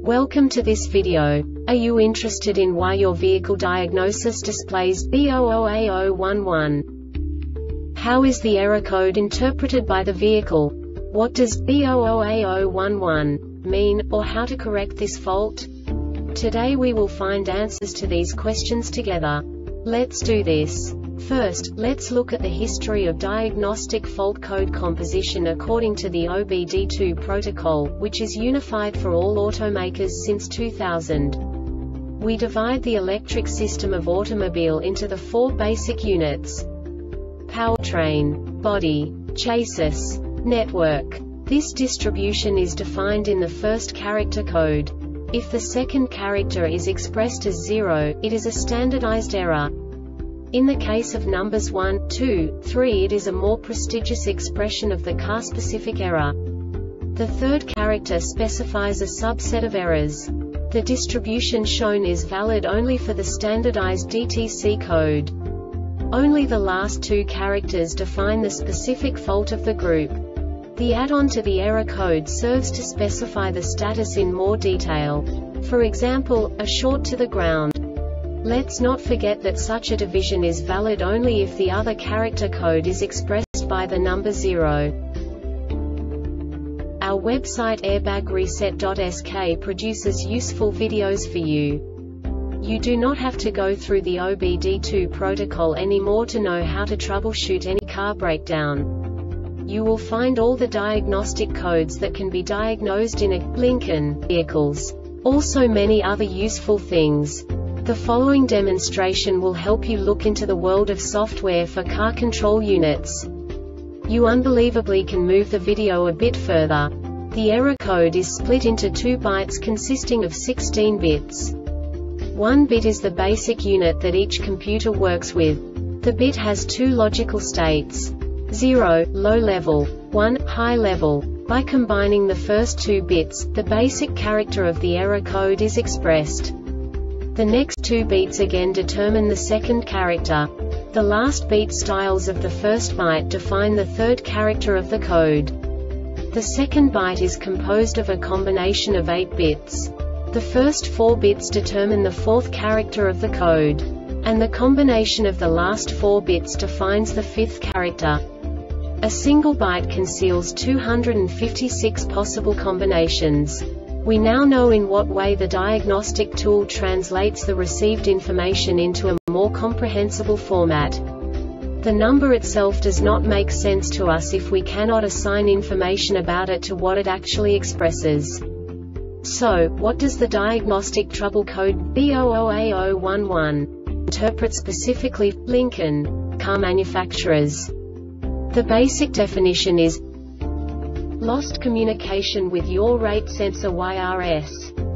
Welcome to this video. Are you interested in why your vehicle diagnosis displays B00A011? How is the error code interpreted by the vehicle? What does B00A011 mean, or how to correct this fault? Today we will find answers to these questions together. Let's do this. First, let's look at the history of diagnostic fault code composition according to the OBD2 protocol, which is unified for all automakers since 2000. We divide the electric system of automobile into the four basic units: powertrain, body, chassis, network. This distribution is defined in the first character code. If the second character is expressed as 0, it is a standardized error. In the case of numbers 1, 2, 3, it is a more prestigious expression of the car-specific error. The third character specifies a subset of errors. The distribution shown is valid only for the standardized DTC code. Only the last two characters define the specific fault of the group. The add-on to the error code serves to specify the status in more detail. For example, a short to the ground. Let's not forget that such a division is valid only if the other character code is expressed by the number 0. Our website airbagreset.sk produces useful videos for you. You do not have to go through the OBD2 protocol anymore to know how to troubleshoot any car breakdown. You will find all the diagnostic codes that can be diagnosed in a Lincoln vehicles. Also many other useful things. The following demonstration will help you look into the world of software for car control units. You unbelievably can move the video a bit further. The error code is split into 2 bytes consisting of 16 bits. 1 bit is the basic unit that each computer works with. The bit has 2 logical states: 0, low level, 1, high level. By combining the first 2 bits, the basic character of the error code is expressed. The next 2 beats again determine the second character. The last beat styles of the first byte define the third character of the code. The second byte is composed of a combination of 8 bits. The first 4 bits determine the fourth character of the code. And the combination of the last 4 bits defines the fifth character. A single byte conceals 256 possible combinations. We now know in what way the diagnostic tool translates the received information into a more comprehensible format. The number itself does not make sense to us if we cannot assign information about it to what it actually expresses. So, what does the diagnostic trouble code B00A011 interpret specifically for Lincoln car manufacturers? The basic definition is lost communication with yaw rate sensor YRS.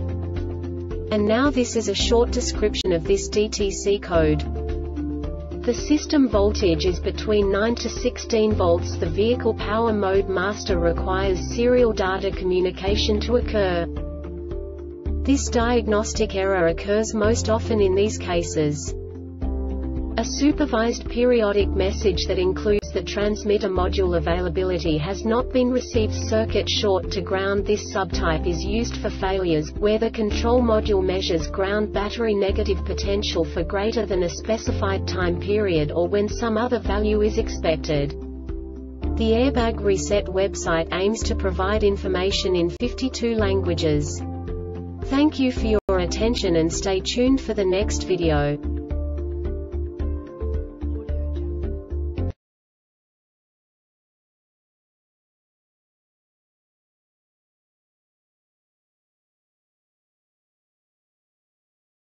And now this is a short description of this DTC code. The system voltage is between 9 to 16 volts. The vehicle power mode master requires serial data communication to occur. This diagnostic error occurs most often in these cases: a supervised periodic message that includes the transmitter module availability has not been received. Circuit short to ground. This subtype is used for failures where the control module measures ground battery negative potential for greater than a specified time period, or when some other value is expected. The Airbag Reset website aims to provide information in 52 languages. Thank you for your attention and stay tuned for the next video.